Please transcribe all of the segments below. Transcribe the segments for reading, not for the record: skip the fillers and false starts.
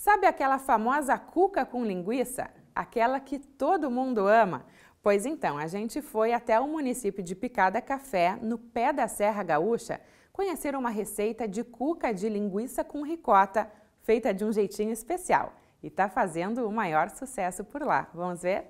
Sabe aquela famosa cuca com linguiça? Aquela que todo mundo ama? Pois então, a gente foi até o município de Picada Café, no pé da Serra Gaúcha, conhecer uma receita de cuca de linguiça com ricota, feita de um jeitinho especial. E está fazendo o maior sucesso por lá. Vamos ver?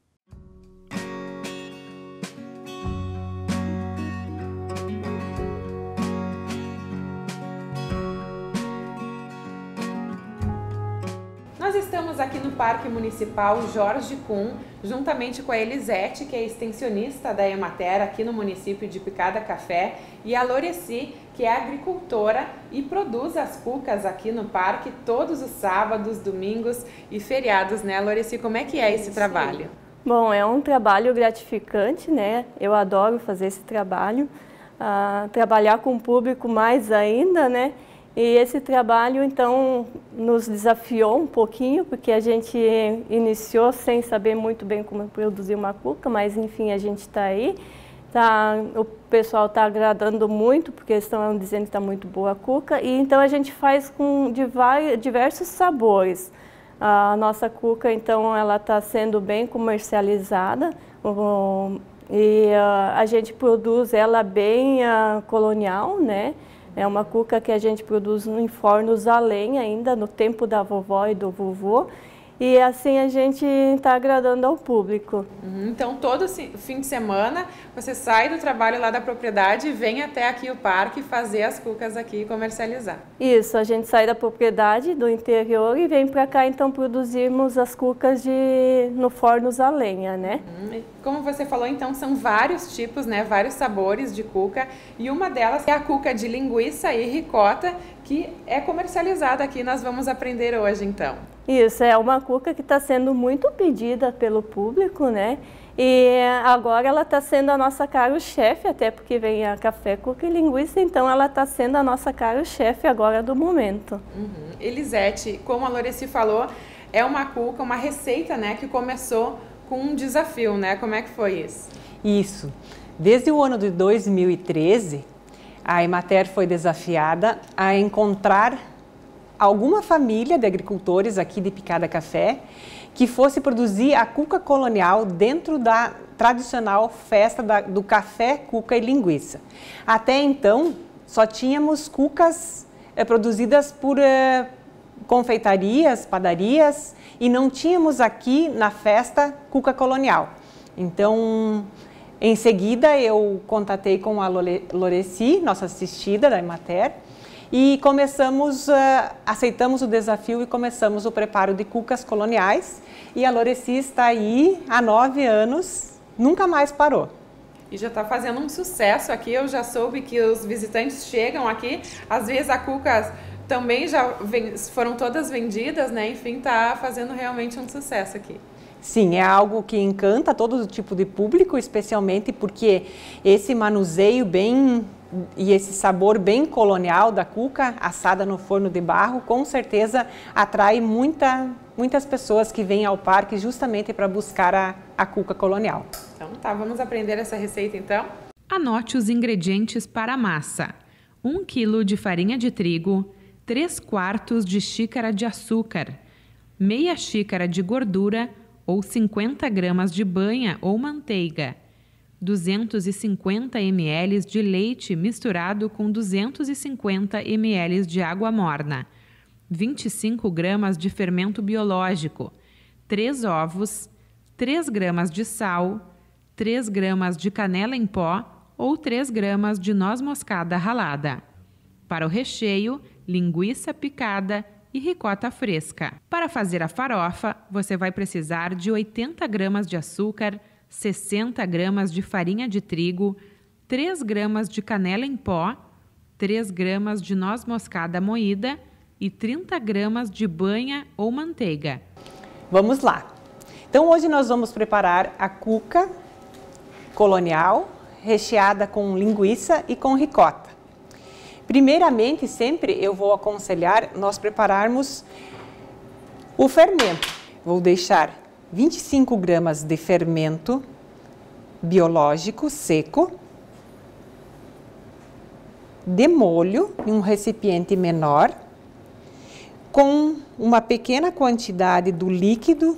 Nós estamos aqui no Parque Municipal Jorge Kuhn, juntamente com a Elisete, que é extensionista da Emater aqui no município de Picada Café, e a Loreci, que é agricultora e produz as cucas aqui no parque todos os sábados, domingos e feriados, né, Loreci? Como é que é esse trabalho? Bom, é um trabalho gratificante, né? Eu adoro fazer esse trabalho, trabalhar com o público mais ainda, né? E esse trabalho, então, nos desafiou um pouquinho, porque a gente iniciou sem saber muito bem como produzir uma cuca, mas, enfim, a gente está aí. O pessoal está agradando muito, porque eles estão dizendo que está muito boa a cuca. E, então, a gente faz com diversos sabores. A nossa cuca, então, ela está sendo bem comercializada. E a gente produz ela bem colonial, né? É uma cuca que a gente produz em fornos a lenha ainda, no tempo da vovó e do vovô. E assim a gente está agradando ao público. Então, todo fim de semana, você sai do trabalho lá da propriedade e vem até aqui o parque fazer as cucas aqui e comercializar. Isso, a gente sai da propriedade do interior e vem para cá, então, produzirmos as cucas no fornos a lenha, né? Como você falou, então, são vários tipos, né? Vários sabores de cuca. E uma delas é a cuca de linguiça e ricota, que é comercializada aqui. Nós vamos aprender hoje, então. Isso, é uma cuca que está sendo muito pedida pelo público, né? E agora ela está sendo a nossa carro-chefe, até porque vem a café, cuca e linguiça, então ela está sendo a nossa carro-chefe agora do momento. Elisete, como a Loreci falou, é uma cuca, uma receita, né, que começou com um desafio, né? Como é que foi isso? Isso. Desde o ano de 2013, a Emater foi desafiada a encontrar alguma família de agricultores aqui de Picada Café que fosse produzir a cuca colonial dentro da tradicional festa do café, cuca e linguiça. Até então, só tínhamos cucas produzidas por confeitarias, padarias, e não tínhamos aqui na festa cuca colonial. Então, em seguida, eu contatei com a Loreci, nossa assistida da Emater, e aceitamos o desafio e começamos o preparo de cucas coloniais. E a Loreci está aí há 9 anos, nunca mais parou. E já está fazendo um sucesso aqui. Eu já soube que os visitantes chegam aqui, às vezes a cuca também foram todas vendidas, né? Enfim, está fazendo realmente um sucesso aqui. Sim, é algo que encanta todo tipo de público, especialmente porque esse manuseio e esse sabor bem colonial da cuca, assada no forno de barro, com certeza atrai muitas pessoas que vêm ao parque justamente para buscar a cuca colonial. Então tá, vamos aprender essa receita então? Anote os ingredientes para a massa: 1 kg de farinha de trigo, 3/4 de xícara de açúcar, meia xícara de gordura ou 50 gramas de banha ou manteiga, 250 ml de leite misturado com 250 ml de água morna, 25 gramas de fermento biológico, 3 ovos, 3 gramas de sal, 3 gramas de canela em pó ou 3 gramas de noz moscada ralada. Para o recheio, linguiça picada e ricota fresca. Para fazer a farofa, você vai precisar de 80 gramas de açúcar, 60 gramas de farinha de trigo, 3 gramas de canela em pó, 3 gramas de noz moscada moída e 30 gramas de banha ou manteiga. Vamos lá! Então hoje nós vamos preparar a cuca colonial recheada com linguiça e com ricota. Primeiramente, sempre eu vou aconselhar nós prepararmos o fermento. Vou deixar 25 gramas de fermento biológico seco, de molho em um recipiente menor, com uma pequena quantidade do líquido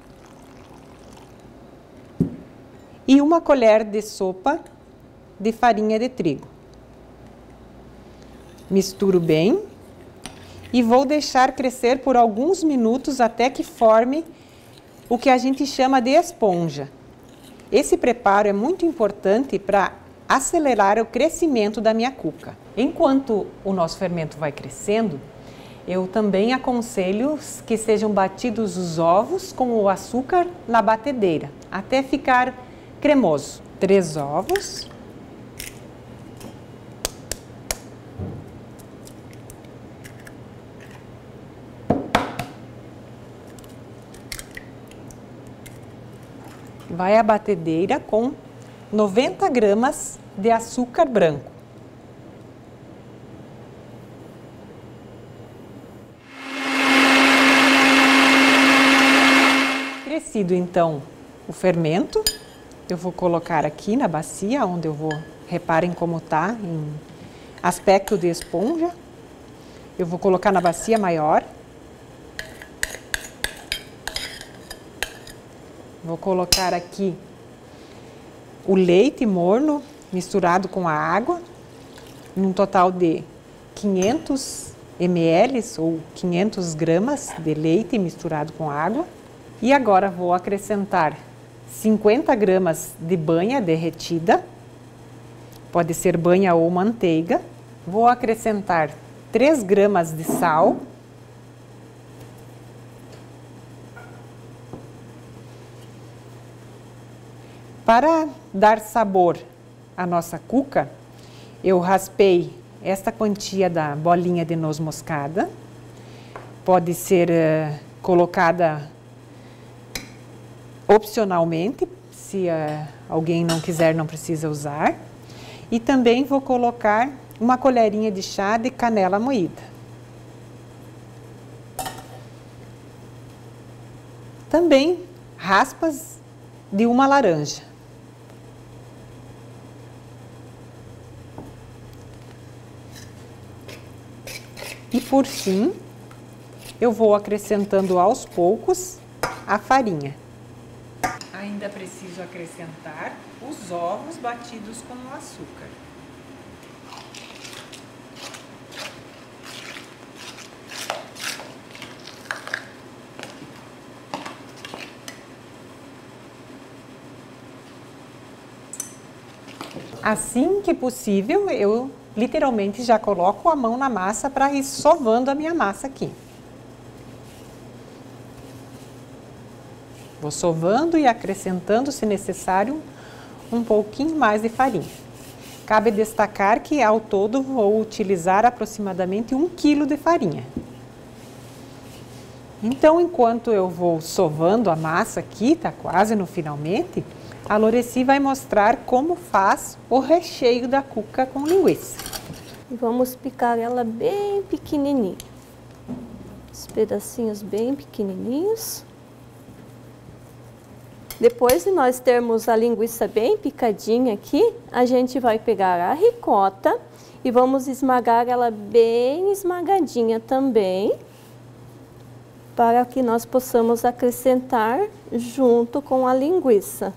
e uma colher de sopa de farinha de trigo. Misturo bem e vou deixar crescer por alguns minutos até que forme o que a gente chama de esponja. Esse preparo é muito importante para acelerar o crescimento da minha cuca. Enquanto o nosso fermento vai crescendo, eu também aconselho que sejam batidos os ovos com o açúcar na batedeira, até ficar cremoso. 3 ovos. Vai a batedeira com 90 gramas de açúcar branco. Crescido então o fermento, eu vou colocar aqui na bacia, onde eu vou, reparem como tá em aspecto de esponja. Eu vou colocar na bacia maior. Vou colocar aqui o leite morno misturado com a água, num total de 500 ml ou 500 gramas de leite misturado com água. E agora vou acrescentar 50 gramas de banha derretida, pode ser banha ou manteiga. Vou acrescentar 3 gramas de sal. Para dar sabor à nossa cuca, eu raspei esta quantia da bolinha de noz moscada. Pode ser colocada opcionalmente, se alguém não quiser, não precisa usar. E também vou colocar uma colherinha de chá de canela moída. Também raspas de uma laranja. E por fim, eu vou acrescentando aos poucos a farinha. Ainda preciso acrescentar os ovos batidos com o açúcar. Assim que possível, eu literalmente já coloco a mão na massa para ir sovando a minha massa aqui. Vou sovando e acrescentando, se necessário, um pouquinho mais de farinha. Cabe destacar que ao todo vou utilizar aproximadamente 1 kg de farinha. Então, enquanto eu vou sovando a massa aqui, tá quase no finalmente, a Loreci vai mostrar como faz o recheio da cuca com linguiça. Vamos picar ela bem pequenininha. Os pedacinhos bem pequenininhos. Depois de nós termos a linguiça bem picadinha aqui, a gente vai pegar a ricota e vamos esmagar ela bem esmagadinha também, para que nós possamos acrescentar junto com a linguiça.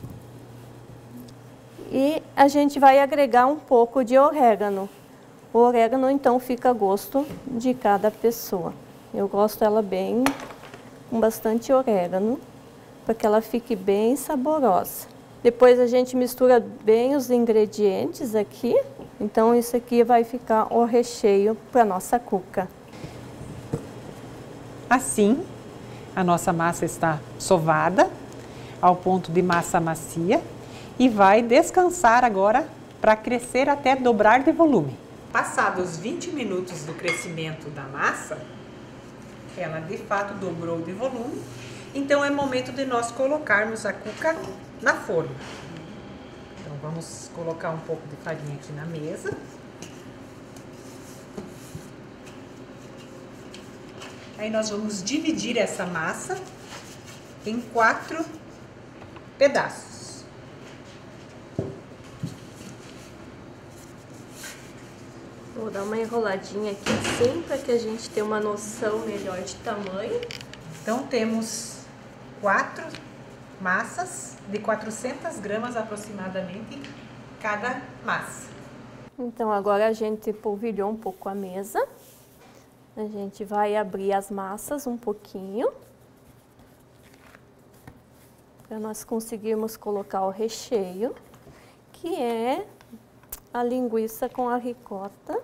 E a gente vai agregar um pouco de orégano. O orégano, então, fica a gosto de cada pessoa. Eu gosto ela bem, com bastante orégano, para que ela fique bem saborosa. Depois a gente mistura bem os ingredientes aqui. Então, isso aqui vai ficar o recheio para a nossa cuca. Assim, a nossa massa está sovada ao ponto de massa macia e vai descansar agora para crescer até dobrar de volume. Passados 20 minutos do crescimento da massa, ela de fato dobrou de volume, então é momento de nós colocarmos a cuca na forma. Então vamos colocar um pouco de farinha aqui na mesa. Aí nós vamos dividir essa massa em 4 pedaços. Vou dar uma enroladinha aqui assim, para que a gente tenha uma noção melhor de tamanho. Então temos 4 massas de 400 gramas aproximadamente cada massa. Então agora a gente polvilhou um pouco a mesa. A gente vai abrir as massas um pouquinho, para nós conseguirmos colocar o recheio, que é a linguiça com a ricota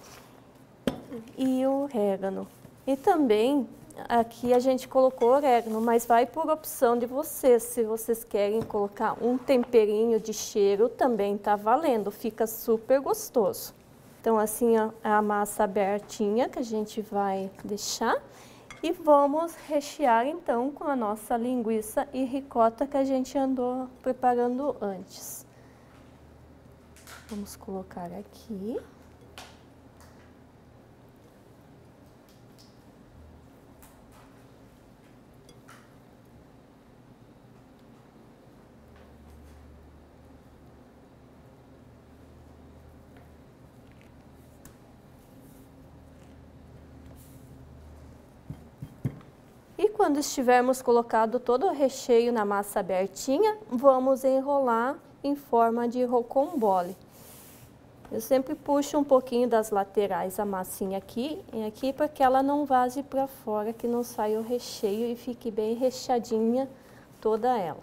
e o orégano. E também aqui a gente colocou orégano, mas vai por opção de vocês. Se vocês querem colocar um temperinho de cheiro, também tá valendo, fica super gostoso. Então assim a massa abertinha que a gente vai deixar e vamos rechear então com a nossa linguiça e ricota que a gente andou preparando antes. Vamos colocar aqui. E quando estivermos colocado todo o recheio na massa abertinha, vamos enrolar em forma de rocambole. Eu sempre puxo um pouquinho das laterais a massinha aqui e aqui para que ela não vaze para fora, que não saia o recheio e fique bem recheadinha toda ela.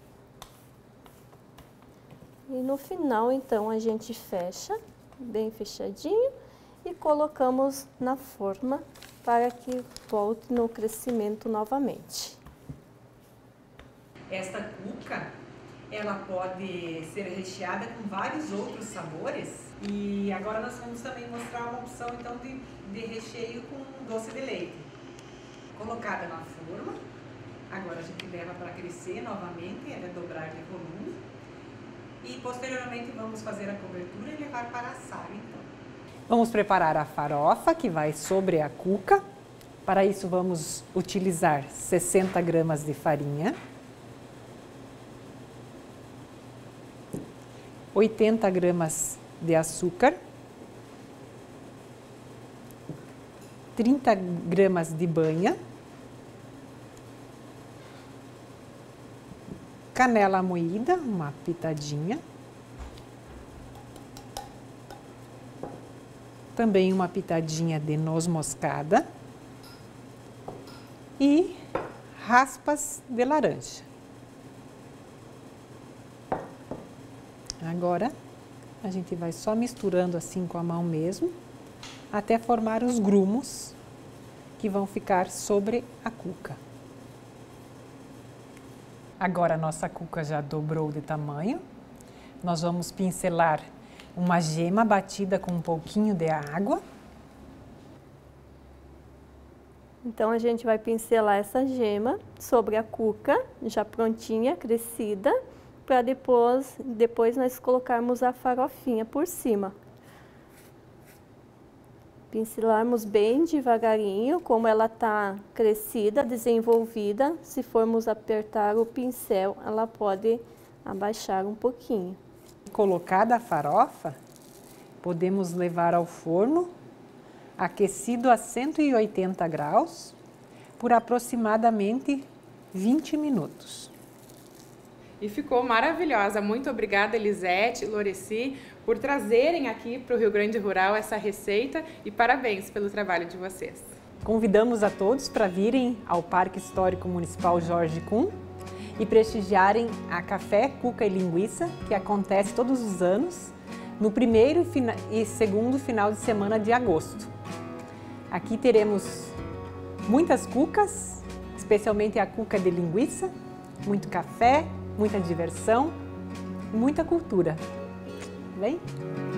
E no final, então, a gente fecha bem fechadinho e colocamos na forma para que volte no crescimento novamente. Esta cuca, ela pode ser recheada com vários outros sabores. E agora nós vamos também mostrar uma opção então de recheio com doce de leite. Colocada na forma, agora a gente leva para crescer novamente, ela dobrar de volume. E posteriormente vamos fazer a cobertura e levar para assar então. Vamos preparar a farofa que vai sobre a cuca. Para isso vamos utilizar 60 gramas de farinha, 80 gramas de açúcar, 30 gramas de banha, canela moída, uma pitadinha, também uma pitadinha de noz moscada e raspas de laranja. Agora a gente vai só misturando assim com a mão mesmo, até formar os grumos que vão ficar sobre a cuca. Agora a nossa cuca já dobrou de tamanho. Nós vamos pincelar uma gema batida com um pouquinho de água. Então a gente vai pincelar essa gema sobre a cuca, já prontinha, crescida, para depois nós colocarmos a farofinha por cima. Pincelarmos bem devagarinho, como ela está crescida, desenvolvida. Se formos apertar o pincel, ela pode abaixar um pouquinho. Colocada a farofa, podemos levar ao forno, aquecido a 180 graus, por aproximadamente 20 minutos. E ficou maravilhosa. Muito obrigada, Elisete e Loreci, por trazerem aqui para o Rio Grande Rural essa receita e parabéns pelo trabalho de vocês. Convidamos a todos para virem ao Parque Histórico Municipal Jorge Kuhn e prestigiarem a Café, Cuca e Linguiça, que acontece todos os anos, no primeiro e segundo final de semana de agosto. Aqui teremos muitas cucas, especialmente a cuca de linguiça, muito café, muita diversão e muita cultura. Vem?